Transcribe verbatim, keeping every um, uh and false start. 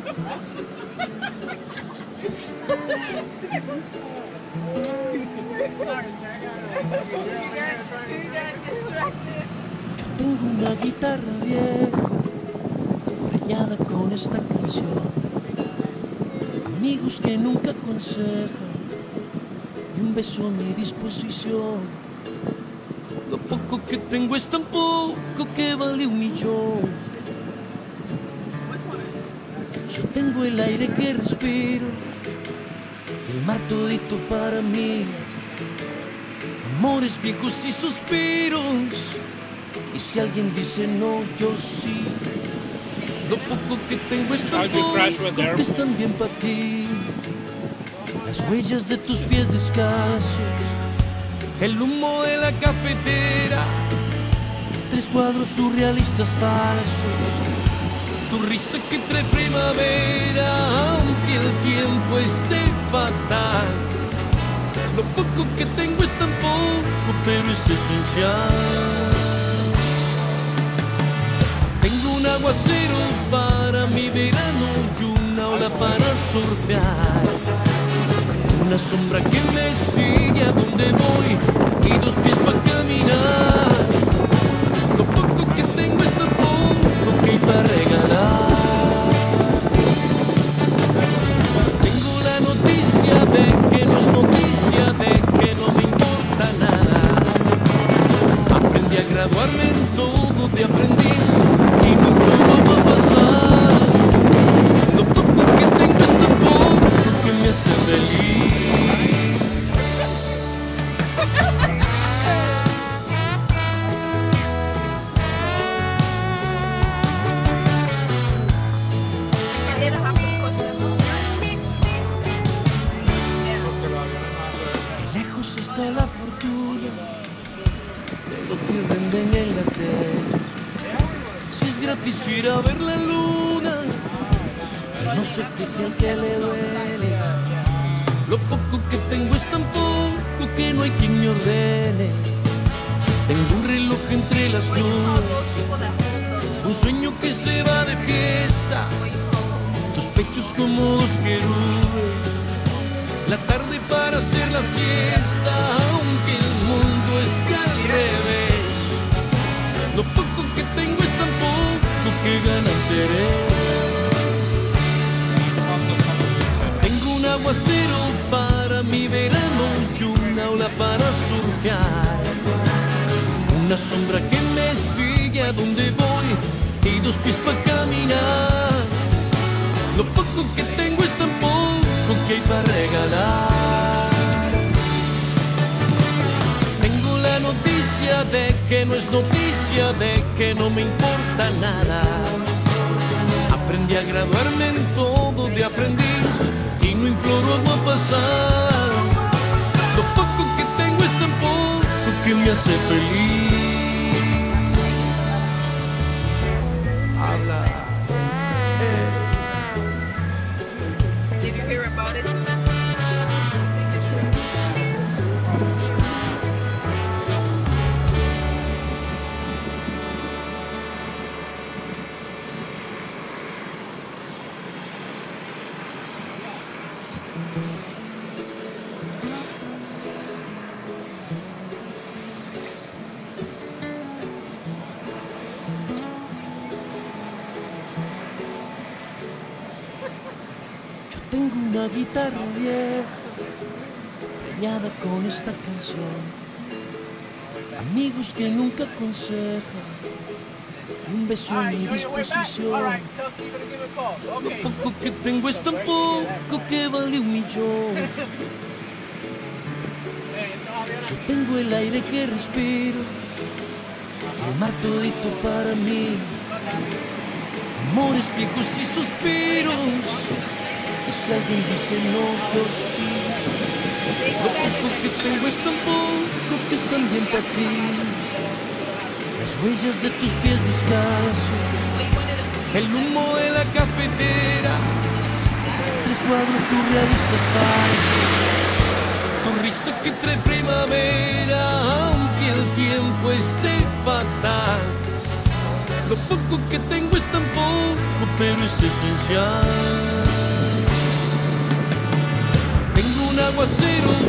Tengo una guitarra vieja, preñada con esta canción. Amigos que nunca aconsejan y un beso a mi disposición. Lo poco que tengo es tan poco que vale un millón. Yo tengo el aire que respiro, el mar todito para mí. Amores viejos y suspiros, y si alguien dice no, yo sí. Lo poco que tengo es tan poco que es también para ti. Las huellas de tus pies descalzos, el humo de la cafetera, tres cuadros surrealistas falsos, tu risa que trae primavera, aunque el tiempo esté fatal. Lo poco que tengo es tan poco, pero es esencial. Tengo un aguacero para mi verano y una ola para surfear, una sombra que me sigue a donde voy y dos pies para caminar. Lo poco que tengo es tan poco que hay para regalar. Tengo la noticia de que no es noticia, de que no me importa nada. Aprendí a graduarme en todo de aprendiz y no todo va a pasar. Lo poco que tengo es tan poco que me hace feliz. La fortuna de lo que venden en la tele. Si es gratis ir a ver la luna, que no se queje al que le duele. Lo poco que tengo es tan poco que no hay quien me ordene. Tengo un reloj entre las nubes, un sueño que se va de fiesta, tus pechos como dos querubes, la tarde para hacer la siesta, aunque el mundo esté al revés. Lo poco que tengo es tan poco que gana interés. Tengo un aguacero para mi verano y una ola para surfear, una sombra que me sigue a donde voy y dos pies para caminar. Lo poco que tengo es tan poco que hay para regalar. Tengo la noticia de que no es noticia, de que no me importa nada. Aprendí a graduarme en todo de aprendiz y no imploro agua pasar. Lo poco que tengo es tan poco que me hace feliz. Habla. Eh. Did you hear about it? Tengo una guitarra vieja, preñada con esta canción. Amigos que nunca aconsejan, un beso a mi disposición. Lo poco que tengo es tan poco que vale un millón. Yo tengo el aire que respiro, el mar todito para mí. Amores viejos y suspiros, y si alguien dice no, yo sí. Lo poco que tengo es tan poco que es también para ti. Las huellas de tus pies descalzos, el humo de la cafetera, tres cuadros surrealistas falsos, tu risa que trae primavera, aunque el tiempo esté fatal. Lo poco que tengo es tan poco pero es esencial. Tengo un aguacero